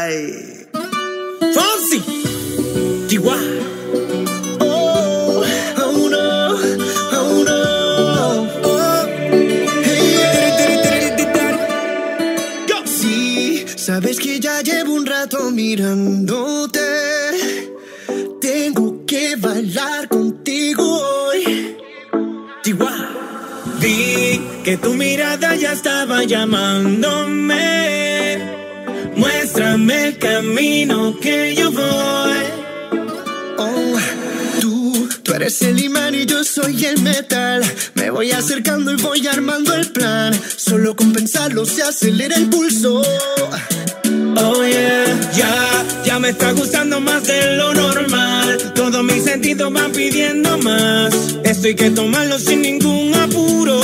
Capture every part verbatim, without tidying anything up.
Ay. Fonsi. Chihuahua. Oh, oh no, oh no. Oh. Hey, yeah. Sí, sabes que ya llevo un rato mirándote. Tengo que bailar contigo hoy. Chihuahua. Vi que tu mirada ya estaba llamándome. Muéstrame el camino que yo voy. Oh, tú, tú eres el imán y yo soy el metal. Me voy acercando y voy armando el plan. Solo con pensarlo se acelera el pulso. Oh yeah, ya, ya me está gustando más de lo normal. Todos mis sentidos van pidiendo más. Esto hay que tomarlo sin ningún apuro.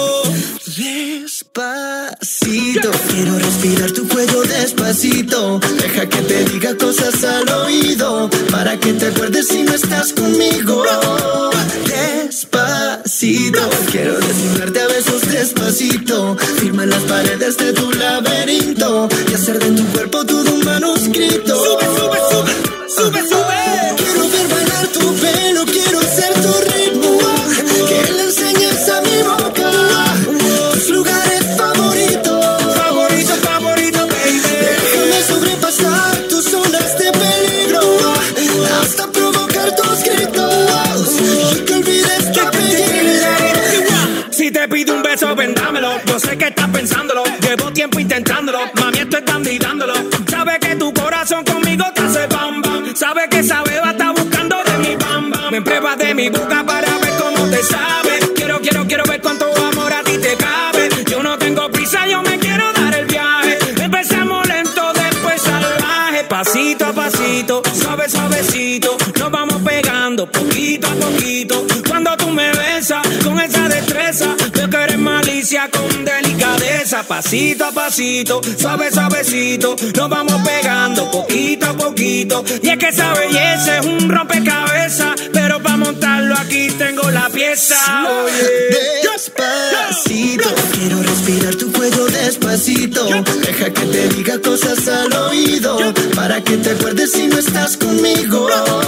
Despacito, quiero respirar tu cuello despacito. Deja que te diga cosas al oído, para que te acuerdes si no estás conmigo. Despacito, quiero desnudarte a besos despacito. Firma en las paredes de tu laberinto y hacer de tu cuerpo todo un manuscrito. Sube, sube, sube, sube, sube. Quiero ver bailar tu pelo, quiero ser tu ritmo. Que le enseñes a mi boca tus lugares favoritos. Favorito, favorito, baby. Déjame sobrepasar tus zonas de peligro hasta provocar tus gritos y que olvides tu apellido. Si te pido un beso, vendámelo. Yo sé que estás pensándolo. Llevo tiempo intentándolo. Mami, esto es dando y dándolo. Sabe que tu corazón conmigo te hace bam bam. Sabe que esa beba está buscando de mi bam bam. Me pruebas de mi boca para ver cómo te sabe. Quiero, quiero, quiero ver cuánto amor a ti te cabe. Yo no tengo prisa, yo me quiero dar el viaje. Empezamos lento, después salvaje. Pasito a pasito, suave, suavecito. Nos vamos pegando poquito a poquito. Cuando tú me besas con esa destreza, veo que eres malicia con delicadeza. Pasito a pasito, suave, suavecito. Nos vamos pegando poquito a poquito. Y es que esa belleza es un rompecabezas, pero para montarlo aquí tengo la pieza. Oye. Despacito, quiero respirar tu cuello despacito. Deja que te diga cosas al oído, para que te acuerdes si no estás conmigo.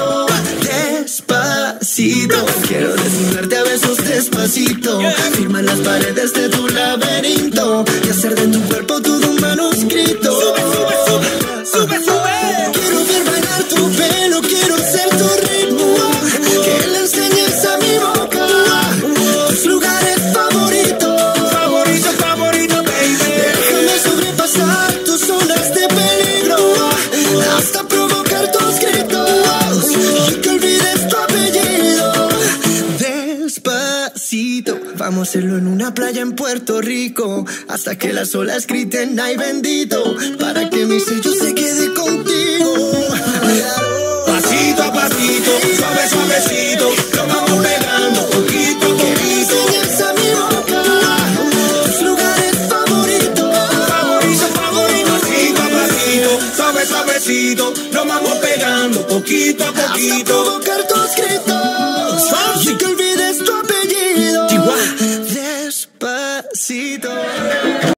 Despacito, quiero desnudarte a besos despacito. Firma en las paredes de tu laberinto y hacer de tu cuerpo todo un manuscrito. Sube, sube, sube, sube, sube. Quiero ver bailar tu pelo, quiero ser tu ritmo. Que le enseñes a mi boca tus lugares favoritos. Favorito, favorito, baby. Déjame sobrepasar tus zonas de peligro hasta provocar tus gritos y que olvides tu apellido. Despacito, vamos a hacerlo en una playa en Puerto Rico, hasta que las olas griten ay bendito, para que mi sello se quede contigo. Pasito a pasito, suave, suavecito. Lo vamos pegando poquito a poquito. Enseñas a mi boca tus lugares favoritos. Favorito, favorito. Pasito a pasito, suave, suavecito. Lo vamos pegando poquito a poquito. Hasta provocar tus gritos y que olvides